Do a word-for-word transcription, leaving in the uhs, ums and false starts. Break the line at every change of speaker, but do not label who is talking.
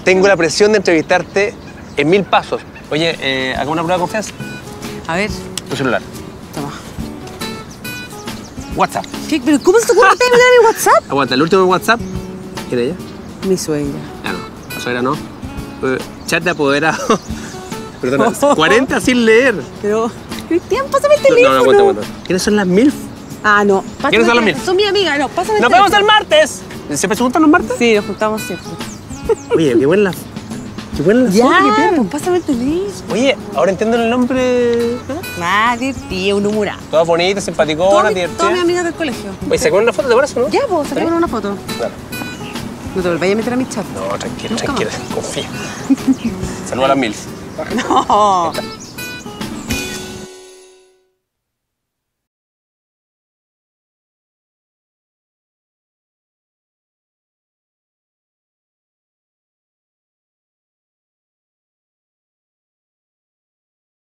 tengo la presión de entrevistarte en mil pasos. Oye, eh, ¿hagamos una prueba de confianza?
A ver.
Tu celular.
Toma.
WhatsApp.
¿Qué? ¿Pero cómo se te ocurre mirar mi WhatsApp?
Aguanta, el último WhatsApp. ¿Quién es ella?
Mi suegra.
Ah, no. La suegra no. Eh, chat de apoderado. Perdona, cuarenta sin leer.
Pero, Cristian, pásame el teléfono.
No, no, aguanta, aguanta. ¿Quiénes son las MILF?
Ah, no. Pásame
¿Quiénes son las
el
MILF?
teléfono. Son mi amiga, no, pásame el
¡Nos
teléfono.
vemos el martes! ¿Siempre se juntan los martes?
Sí, nos juntamos siempre.
Oye, qué buena la... Qué buena la
Ya,
foto que tiene.
pues pásame el teléfono.
Oye, ahora entiendo el nombre.
Ah, divertido, un humorado.
Toda bonita, simpaticona,
Todas mis
divertida.
todas mis amigas del colegio.
Oye, ¿sacaron una foto, te parece, no?
Ya, pues, saquémonos una foto.
Claro.
No te volváis a meter a mi chat.
No, tranquila,
Nunca
tranquila, confía. Saludos a las MILF.
No.